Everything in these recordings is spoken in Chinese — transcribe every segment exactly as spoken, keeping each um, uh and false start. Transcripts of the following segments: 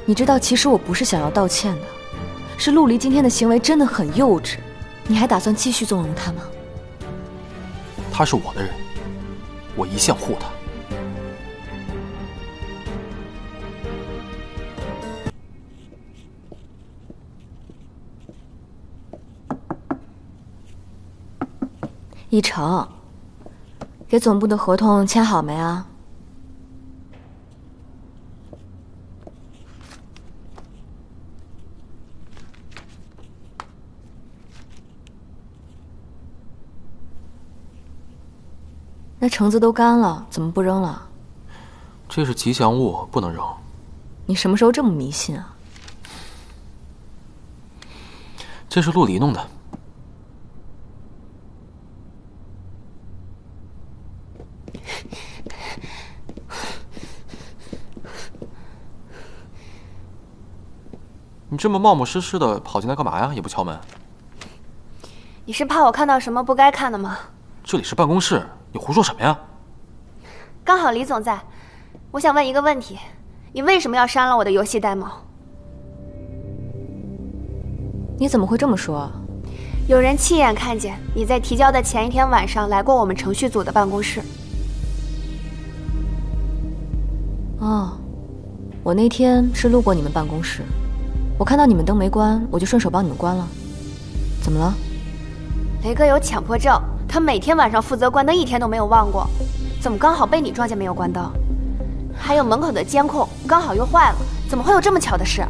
你知道，其实我不是想要道歉的，是陆离今天的行为真的很幼稚。你还打算继续纵容他吗？ 他是我的人，我一向护他。 一成，给总部的合同签好没啊？那橙子都干了，怎么不扔了？ 这是吉祥物，不能扔。 你什么时候这么迷信啊？ 这是陆离弄的。你这么冒冒失失的跑进来干嘛呀？也不敲门。 你是怕我看到什么不该看的吗？ 这里是办公室，你胡说什么呀？ 刚好李总在，我想问一个问题：你为什么要删了我的游戏 demo？ 你怎么会这么说？ 有人亲眼看见你在提交的前一天晚上来过我们程序组的办公室。 哦，我那天是路过你们办公室，我看到你们灯没关，我就顺手帮你们关了。怎么了？ 雷哥有强迫症，他每天晚上负责关灯，一天都没有忘过。怎么刚好被你撞见没有关灯？还有门口的监控刚好又坏了，怎么会有这么巧的事？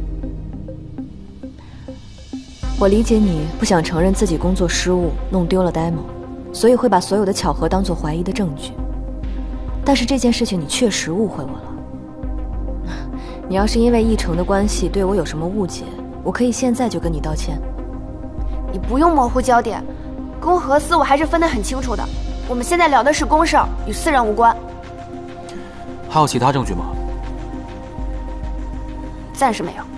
我理解你不想承认自己工作失误，弄丢了 demo， 所以会把所有的巧合当作怀疑的证据。但是这件事情你确实误会我了。你要是因为议程的关系对我有什么误解，我可以现在就跟你道歉。 你不用模糊焦点，公和私我还是分得很清楚的。我们现在聊的是公事，与私人无关。 还有其他证据吗？ 暂时没有。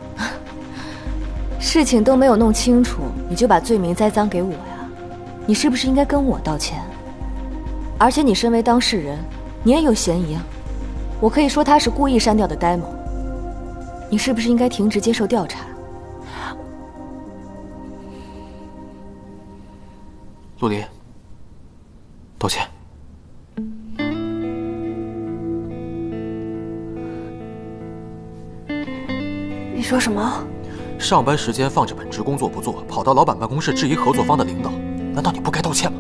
事情都没有弄清楚，你就把罪名栽赃给我呀？你是不是应该跟我道歉？而且你身为当事人，你也有嫌疑啊。我可以说他是故意删掉的 demo， 你是不是应该停职接受调查？ 陆离，道歉。 你说什么？ 上班时间放着本职工作不做，跑到老板办公室质疑合作方的领导，难道你不该道歉吗？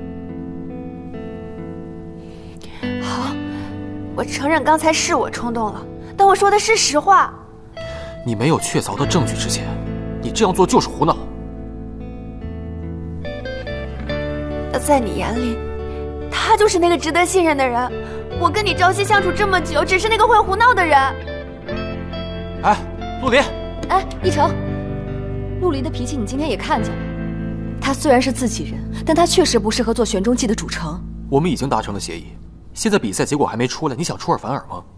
好，我承认刚才是我冲动了，但我说的是实话。 你没有确凿的证据之前，你这样做就是胡闹。 那在你眼里，他就是那个值得信任的人。我跟你朝夕相处这么久，只是那个会胡闹的人。 哎，陆离。 哎，一成，陆离的脾气你今天也看见了。他虽然是自己人，但他确实不适合做旋中记的主城。 我们已经达成了协议，现在比赛结果还没出来，你想出尔反尔吗？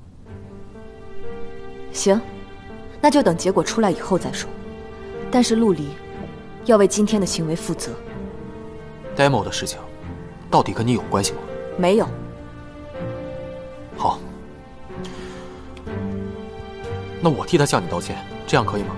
行，那就等结果出来以后再说。但是陆离要为今天的行为负责。 demo 的事情，到底跟你有关系吗？ 没有。 好，那我替他向你道歉，这样可以吗？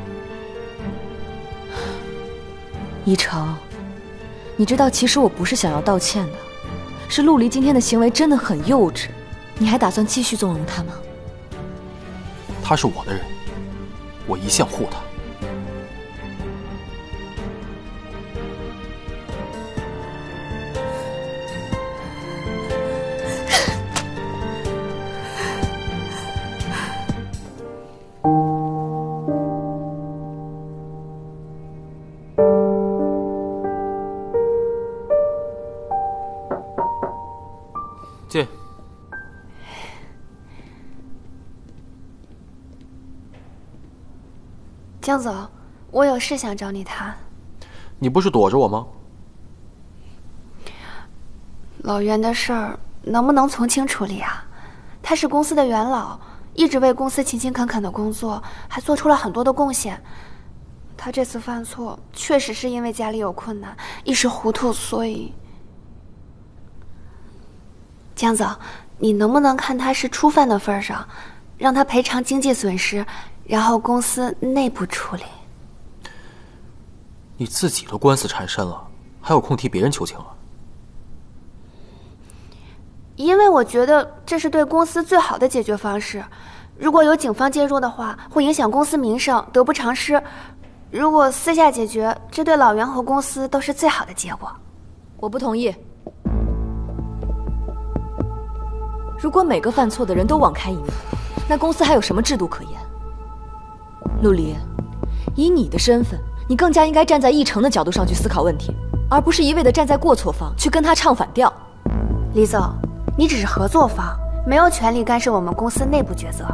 一成，你知道，其实我不是想要道歉的，是陆离今天的行为真的很幼稚。你还打算继续纵容他吗？ 他是我的人，我一向护他。进。 江总，我有事想找你谈。 你不是躲着我吗？ 老袁的事儿能不能从轻处理啊？他是公司的元老，一直为公司勤勤恳恳的工作，还做出了很多的贡献。他这次犯错，确实是因为家里有困难，一时糊涂，所以……江总，你能不能看他是初犯的份上， 让他赔偿经济损失，然后公司内部处理。 你自己的官司缠身了，还有空替别人求情啊？ 因为我觉得这是对公司最好的解决方式。如果有警方介入的话，会影响公司名声，得不偿失。如果私下解决，这对老袁和公司都是最好的结果。 我不同意。如果每个犯错的人都网开一面，那公司还有什么制度可言？陆离，以你的身份，你更加应该站在议程的角度上去思考问题，而不是一味的站在过错方去跟他唱反调。 李总，你只是合作方，没有权利干涉我们公司内部决策。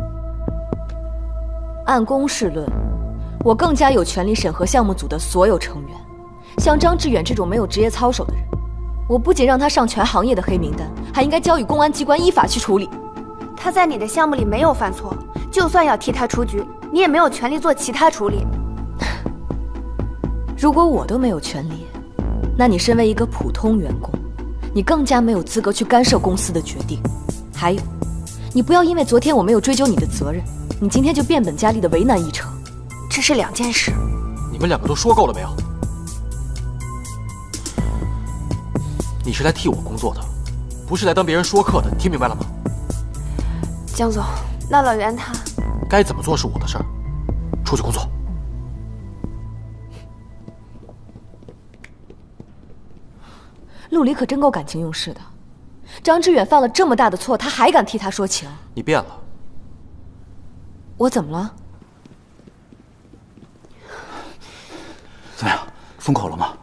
按公事论，我更加有权利审核项目组的所有成员。像张志远这种没有职业操守的人，我不仅让他上全行业的黑名单，还应该交予公安机关依法去处理。 他在你的项目里没有犯错，就算要替他出局，你也没有权利做其他处理。 如果我都没有权利，那你身为一个普通员工，你更加没有资格去干涉公司的决定。还有，你不要因为昨天我没有追究你的责任，你今天就变本加厉的为难议程。 这是两件事。 你们两个都说够了没有？你是来替我工作的，不是来当别人说客的，你听明白了吗？ 江总，那老袁他该怎么做是我的事儿，出去工作。 陆离可真够感情用事的，张志远犯了这么大的错，他还敢替他说情？ 你变了。 我怎么了？ 怎么样，封口了吗？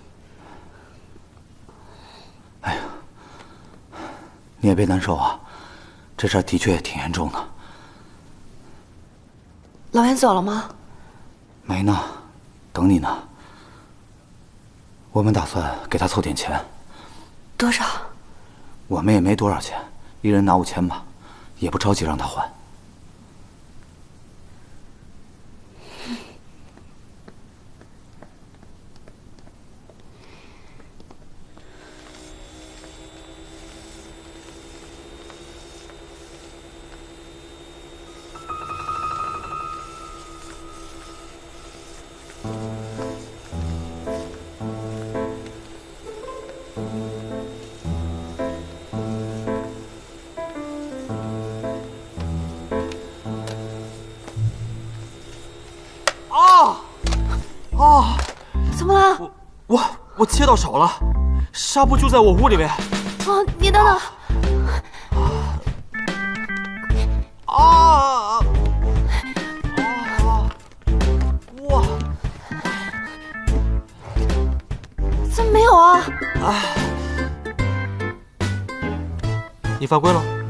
哎呀，你也别难受啊，这事儿的确挺严重的。 老袁走了吗？ 没呢，等你呢。我们打算给他凑点钱。 多少？ 我们也没多少钱，一人拿五千吧，也不着急让他还。 啊！ 怎么了？ 我我我切到手了，纱布就在我屋里面。 哦，你等等。 啊！啊！哇！ 怎么没有啊？ 啊！你犯规了。